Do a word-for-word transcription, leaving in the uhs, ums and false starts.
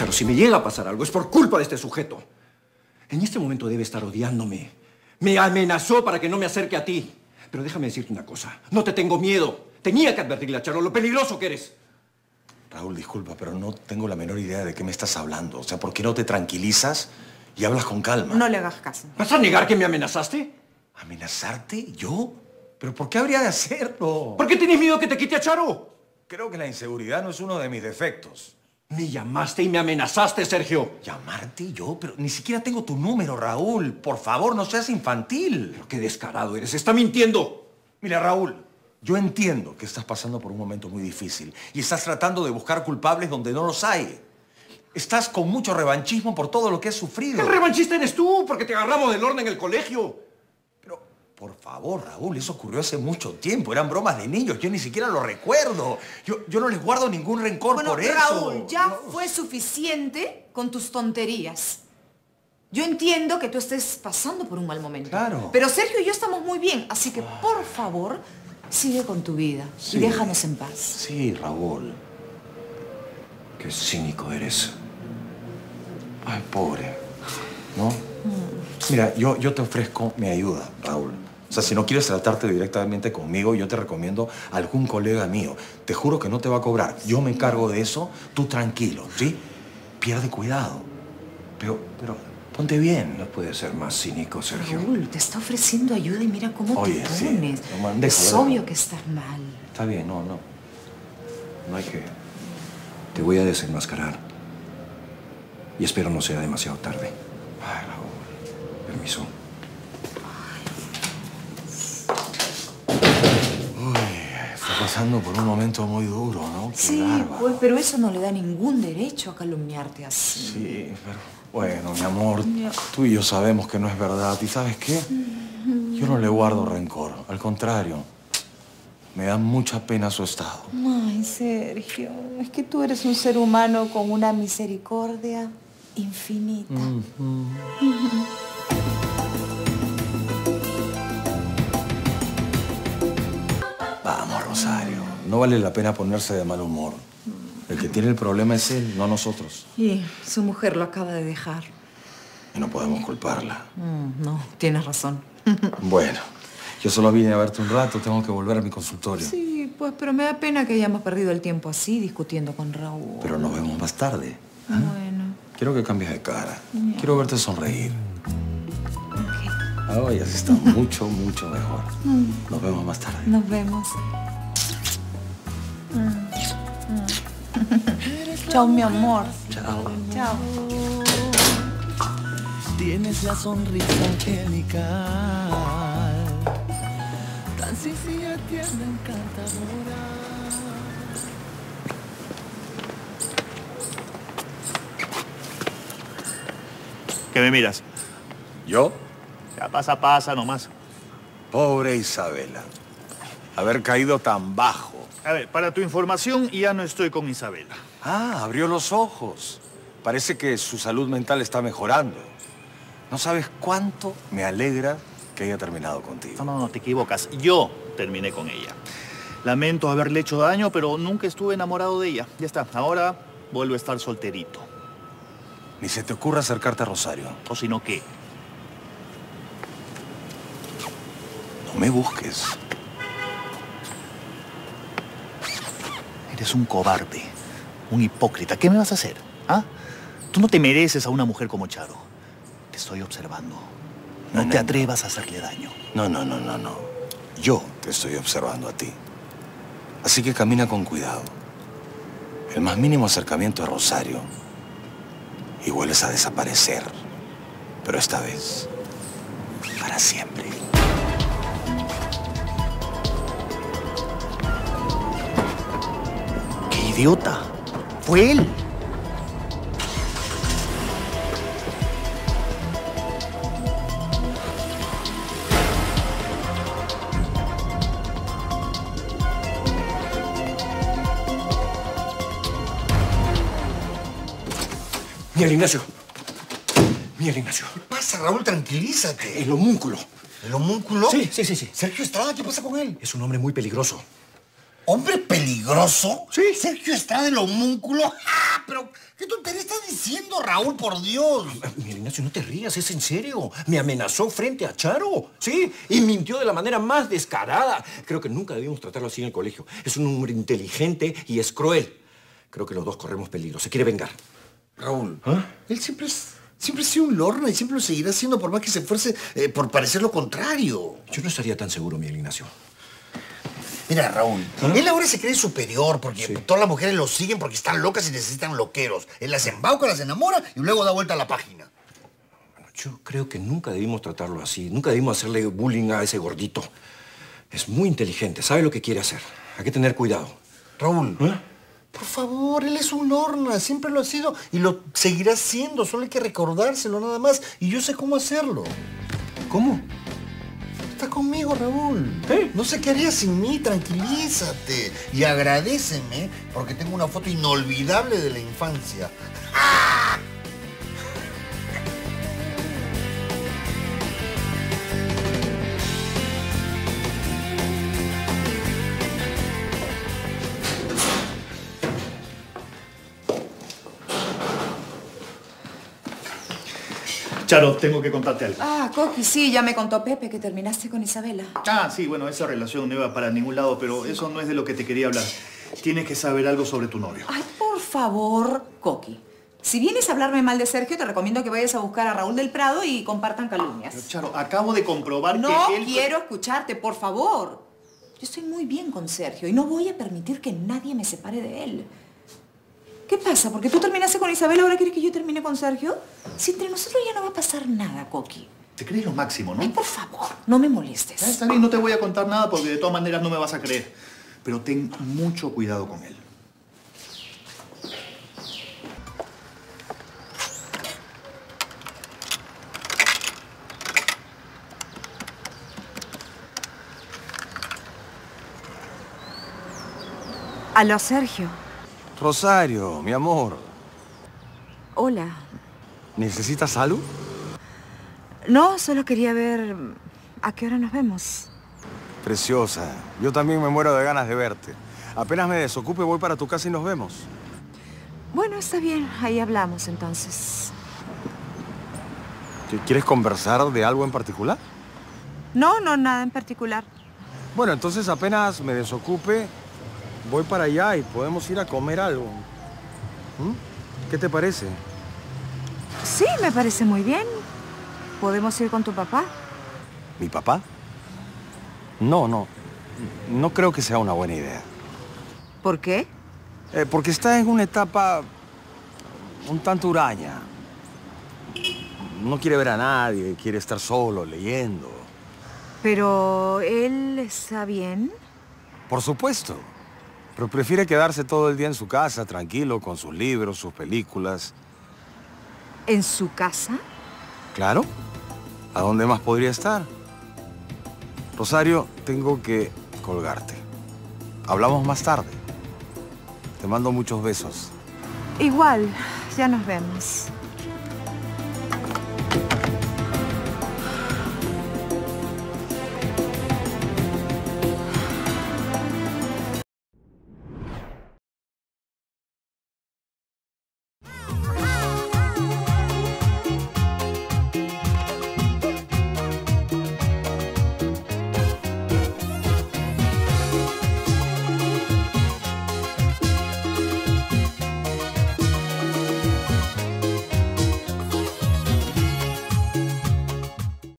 Charo, si me llega a pasar algo es por culpa de este sujeto. En este momento debe estar odiándome. Me amenazó para que no me acerque a ti. Pero déjame decirte una cosa. No te tengo miedo. Tenía que advertirle a Charo lo peligroso que eres. Raúl, disculpa, pero no tengo la menor idea de qué me estás hablando. O sea, ¿por qué no te tranquilizas y hablas con calma? No le hagas caso. ¿Vas a negar que me amenazaste? ¿Amenazarte? ¿Yo? ¿Pero por qué habría de hacerlo? ¿Por qué tienes miedo que te quite a Charo? Creo que la inseguridad no es uno de mis defectos. Me llamaste y me amenazaste, Sergio. ¿Llamarte yo? Pero ni siquiera tengo tu número, Raúl. Por favor, no seas infantil. Pero qué descarado eres. Está mintiendo. Mira, Raúl, yo entiendo que estás pasando por un momento muy difícil y estás tratando de buscar culpables donde no los hay. Estás con mucho revanchismo por todo lo que has sufrido. El revanchista eres tú, porque te agarramos del horno en el colegio. Pero, por favor, Raúl, eso ocurrió hace mucho tiempo. Eran bromas de niños. Yo ni siquiera lo recuerdo. Yo, yo no les guardo ningún rencor bueno, por eso. Raúl, ya no. fue suficiente con tus tonterías. Yo entiendo que tú estés pasando por un mal momento. Claro. Pero Sergio y yo estamos muy bien, así que, por favor, sigue con tu vida Sí. y déjanos en paz. Sí, Raúl. Qué cínico eres. Ay, pobre. ¿No? Mira, yo, yo te ofrezco mi ayuda, Raúl. O sea, si no quieres tratarte directamente conmigo, yo te recomiendo a algún colega mío. Te juro que no te va a cobrar. Yo me encargo de eso. Tú tranquilo, ¿sí? Pierde cuidado. Pero, pero, ponte bien. No puede ser más cínico, Sergio. Raúl, te está ofreciendo ayuda y mira cómo Oye, te sí. pones. No, man, es déjalo, obvio déjalo. que estás mal. Está bien, no, no. No hay que... Te voy a desenmascarar. Y espero no sea demasiado tarde. Ay, Raúl. Permiso. Está pasando por un momento muy duro, ¿no? Qué Sí, bárbaro. pues, pero eso no le da ningún derecho a calumniarte así. Sí, pero... Bueno, mi amor, Ya. tú y yo sabemos que no es verdad. ¿Y sabes qué? Yo no le guardo rencor. Al contrario, me da mucha pena su estado. Ay, Sergio, es que tú eres un ser humano con una misericordia infinita. Mm. Vamos, Rosario. No vale la pena ponerse de mal humor. El que tiene el problema es él, no nosotros. Y su mujer lo acaba de dejar. Y no podemos culparla. Mm, no, tienes razón. Bueno, yo solo vine a verte un rato. Tengo que volver a mi consultorio. Sí, pues, pero me da pena que hayamos perdido el tiempo así discutiendo con Raúl. Pero nos vemos más tarde. ¿Ah? Bueno, Quiero que cambies de cara. Ya. Quiero verte sonreír. ok. Ahora ya se está mucho, mucho mejor. Nos vemos más tarde. Nos vemos. Chao, mi amor. Chao. Chao. Tienes la sonrisa angelical, tan sencilla, tierna, encantadora. ¿Qué me miras? ¿Yo? Ya pasa, pasa nomás. Pobre Isabela. Haber caído tan bajo. A ver, para tu información, ya no estoy con Isabela. Ah, abrió los ojos. Parece que su salud mental está mejorando. No sabes cuánto me alegra que haya terminado contigo. No, no, no, te equivocas. Yo terminé con ella. Lamento haberle hecho daño, pero nunca estuve enamorado de ella. Ya está. Ahora vuelvo a estar solterito. Ni se te ocurra acercarte a Rosario. O si no, ¿qué? No me busques. Eres un cobarde, un hipócrita. ¿Qué me vas a hacer? ¿Ah? Tú no te mereces a una mujer como Charo. Te estoy observando. No, No, te no, atrevas a hacerle daño. No, no, no, no, no. Yo te estoy observando a ti. Así que camina con cuidado. El más mínimo acercamiento a Rosario y vuelves a desaparecer. Pero esta vez, para siempre. ¡Qué idiota! ¡Fue él! Miguel Ignacio. Miguel Ignacio. ¿Qué pasa, Raúl? Tranquilízate. El homúnculo. ¿El homúnculo? Sí, sí, sí, sí. Sergio Estrada, ¿qué pasa con él? Es un hombre muy peligroso. ¿Hombre peligroso? Sí. ¿Sergio Estrada, el homúnculo? ¡Ah! Pero, ¿qué tontería estás diciendo, Raúl, por Dios? Mira, Ignacio, no te rías, es en serio. Me amenazó frente a Charo, ¿sí? Y mintió de la manera más descarada. Creo que nunca debimos tratarlo así en el colegio. Es un hombre inteligente y es cruel. Creo que los dos corremos peligro. Se quiere vengar. Raúl, ¿Ah? él siempre, es, siempre ha sido un lorna y siempre lo seguirá siendo por más que se esfuerce eh, por parecer lo contrario. Yo no estaría tan seguro, Miguel Ignacio. Mira, Raúl, ¿Ah? él ahora se cree superior porque Sí. todas las mujeres lo siguen porque están locas y necesitan loqueros. Él las embauca, las enamora y luego da vuelta a la página. Bueno, yo creo que nunca debimos tratarlo así. Nunca debimos hacerle bullying a ese gordito. Es muy inteligente, sabe lo que quiere hacer. Hay que tener cuidado. Raúl, ¿Eh? por favor, él es un lorna, siempre lo ha sido y lo seguirá siendo. Solo hay que recordárselo nada más y yo sé cómo hacerlo. ¿Cómo? Está conmigo, Raúl. ¿Eh? No sé qué harías sin mí, tranquilízate. Y agradéceme porque tengo una foto inolvidable de la infancia. Charo, tengo que contarte algo. Ah, Coqui, sí, ya me contó Pepe que terminaste con Isabela. Ah, sí, bueno, esa relación no iba para ningún lado, pero eso no es de lo que te quería hablar. Tienes que saber algo sobre tu novio. Ay, por favor, Coqui. Si vienes a hablarme mal de Sergio, te recomiendo que vayas a buscar a Raúl del Prado y compartan calumnias. Pero, Charo, acabo de comprobar No que él... quiero escucharte, por favor. Yo estoy muy bien con Sergio y no voy a permitir que nadie me separe de él. ¿Qué pasa? ¿Porque tú terminaste con Isabel, ahora quieres que yo termine con Sergio? Si entre nosotros ya no va a pasar nada, Coqui. Te crees lo máximo, ¿no? Ay, por favor, no me molestes. Ah, está bien, no te voy a contar nada porque de todas maneras no me vas a creer. Pero ten mucho cuidado con él. Aló, Sergio. Rosario, mi amor. Hola. ¿Necesitas algo? No, solo quería ver a qué hora nos vemos. Preciosa, yo también me muero de ganas de verte. Apenas me desocupe, voy para tu casa y nos vemos. Bueno, está bien, ahí hablamos entonces. ¿Qué- ¿Quieres conversar de algo en particular? No, no, nada en particular. Bueno, entonces apenas me desocupe, voy para allá y podemos ir a comer algo. ¿Mm? ¿Qué te parece? Sí, me parece muy bien. ¿Podemos ir con tu papá? ¿Mi papá? No, no. No creo que sea una buena idea. ¿Por qué? Eh, porque está en una etapa un tanto huraña. No quiere ver a nadie, quiere estar solo, leyendo. Pero él está bien. Por supuesto. Pero prefiere quedarse todo el día en su casa, tranquilo, con sus libros, sus películas. ¿En su casa? Claro. ¿A dónde más podría estar? Rosario, tengo que colgarte. Hablamos más tarde. Te mando muchos besos. Igual, ya nos vemos.